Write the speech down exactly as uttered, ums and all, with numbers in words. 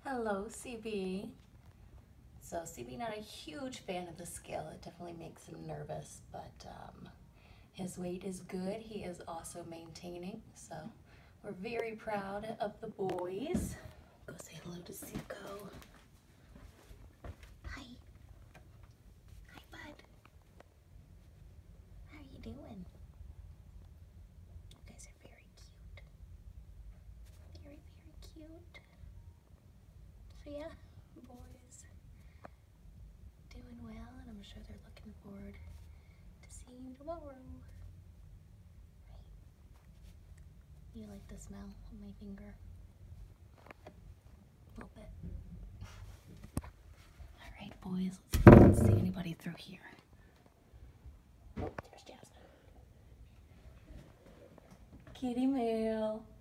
Hello, C B. So C B not a huge fan of the scale. It definitely makes him nervous, but um, his weight is good. He is also maintaining, so we're very proud of the boys. Go say hello to Zuko. Hi. Hi, bud. How are you doing? You guys are very cute. Very, very cute. So yeah, boys doing well, and I'm sure they're looking forward to seeing you tomorrow. Right? You like the smell of my finger? A little bit. All right, boys, let's see if we can see anybody through here. Oh, there's Jasmine. Kitty Mail.